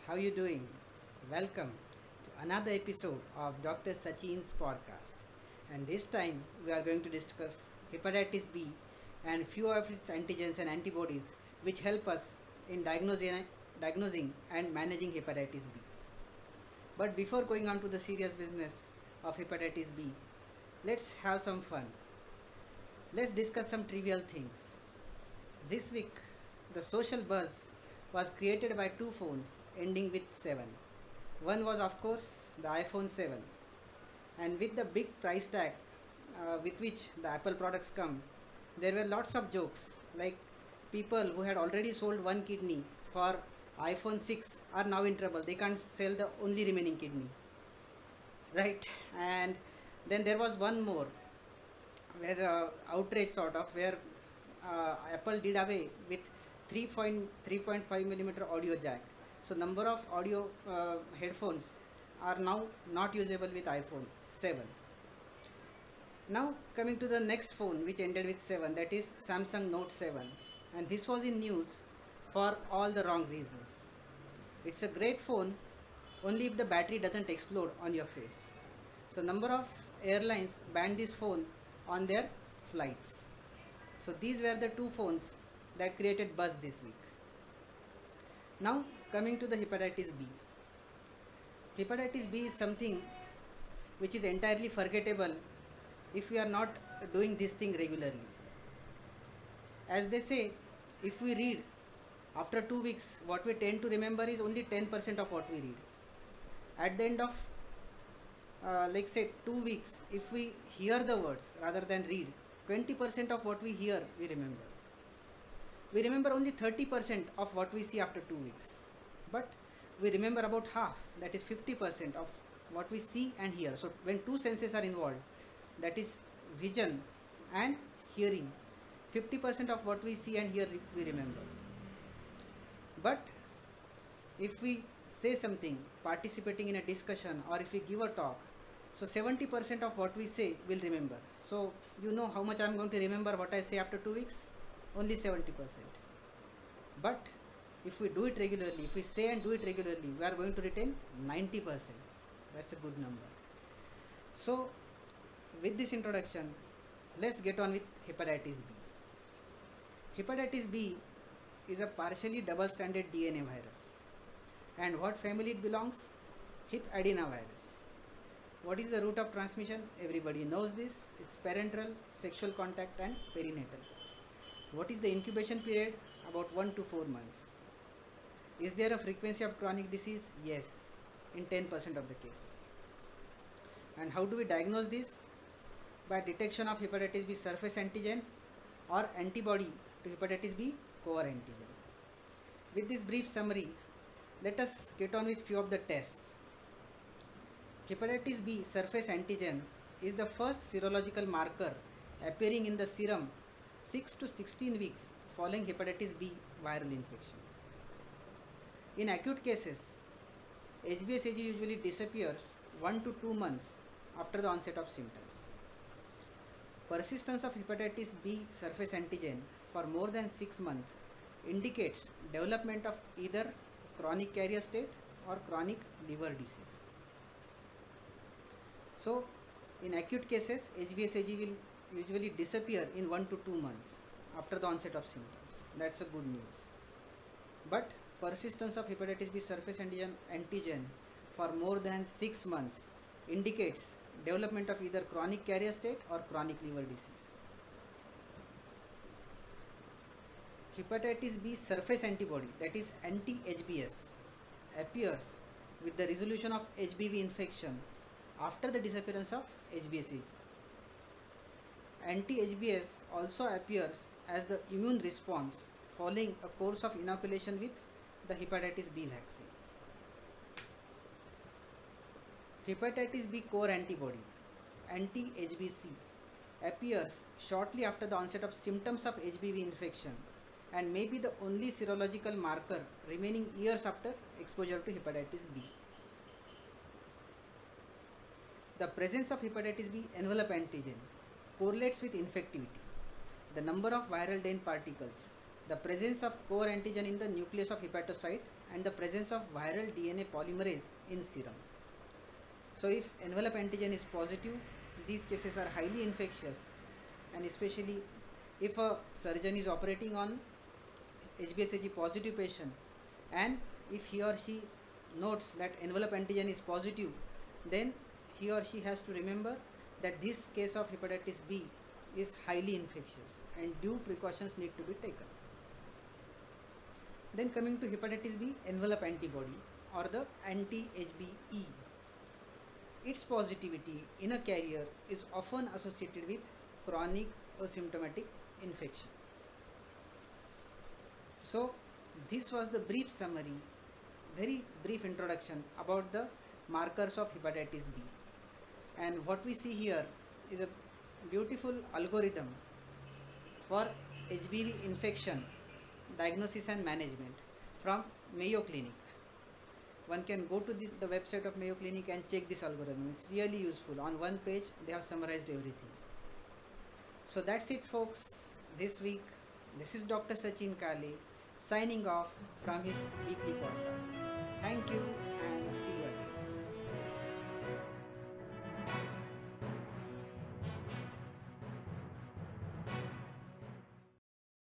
how you doing? Welcome to another episode of Dr. Sachin's podcast. And this time we are going to discuss hepatitis B and few of its antigens and antibodies which help us in diagnosing and managing hepatitis B. But before going on to the serious business of hepatitis B, let's have some fun. Let's discuss some trivial things. This week, the social buzz was created by two phones ending with 7. One was, of course, the iPhone 7, and with the big price tag with which the Apple products come, there were lots of jokes like people who had already sold one kidney for iPhone 6 are now in trouble. They can't sell the only remaining kidney, right? And then there was one more where outrage sort of where Apple did away with 3.5 millimeter audio jack. So number of audio headphones are now not usable with iPhone 7. Now coming to the next phone which ended with 7, that is Samsung Note 7, and this was in news for all the wrong reasons. It's a great phone only if the battery doesn't explode on your face. So number of airlines banned this phone on their flights. So these were the two phones that created buzz this week. Now coming to the hepatitis B. Hepatitis B is something which is entirely forgettable if we are not doing this thing regularly. As they say, if we read after 2 weeks, what we tend to remember is only 10% of what we read. At the end of like say 2 weeks, if we hear the words rather than read, 20% of what we hear we remember. We remember only 30% of what we see after 2 weeks, but we remember about half, that is 50% of what we see and hear. So when two senses are involved, that is vision and hearing, 50% of what we see and hear we remember. But if we say something, participating in a discussion, or if we give a talk, so 70% of what we say we'll remember. So you know how much I'm going to remember what I say after 2 weeks? Only 70%. But if we do it regularly, if we say and do it regularly, we are going to retain 90%. That's a good number. So with this introduction, let's get on with hepatitis B. Hepatitis B is a partially double-stranded DNA virus. And what family it belongs? Hep adenovirus. What is the route of transmission? Everybody knows this. It's parenteral, sexual contact, and perinatal. What is the incubation period? About 1 to 4 months. Is there a frequency of chronic disease? Yes, in 10% of the cases. And how do we diagnose this? By detection of hepatitis B surface antigen or antibody to hepatitis B core antigen. With this brief summary, let us get on with few of the tests. Hepatitis B surface antigen is the first serological marker appearing in the serum 6 to 16 weeks following hepatitis B viral infection. In acute cases, HBsAg usually disappears 1 to 2 months after the onset of symptoms. Persistence of hepatitis B surface antigen for more than 6 months indicates development of either chronic carrier state or chronic liver disease. So, in acute cases, HBsAg will usually disappear in 1 to 2 months after the onset of symptoms. That's a good news. But persistence of hepatitis B surface antigen for more than 6 months indicates development of either chronic carrier state or chronic liver disease. Hepatitis B surface antibody, that is anti-HBs, appears with the resolution of HBV infection after the disappearance of HBsAg. Anti-HBs also appears as the immune response following a course of inoculation with the hepatitis B vaccine. Hepatitis B core antibody, anti-HBc, appears shortly after the onset of symptoms of HBV infection and may be the only serological marker remaining years after exposure to hepatitis B. The presence of hepatitis B envelope antigen correlates with infectivity, the number of viral DNA particles, the presence of core antigen in the nucleus of hepatocyte, and the presence of viral DNA polymerase in serum. So if envelope antigen is positive, these cases are highly infectious, and especially if a surgeon is operating on HBsAg positive patient, and if he or she notes that envelope antigen is positive, then he or she has to remember that this case of hepatitis B is highly infectious and due precautions need to be taken. Then coming to hepatitis B envelope antibody or the anti-HBe. Its positivity in a carrier is often associated with chronic asymptomatic infection. So this was the brief summary, very brief introduction about the markers of hepatitis B. And what we see here is a beautiful algorithm for HBV infection diagnosis and management from Mayo Clinic. One can go to the website of Mayo Clinic and check this algorithm. It's really useful. On one page they have summarized everything. So that's it folks this week. This is Dr. Sachin Kale signing off from his weekly podcast. Thank you.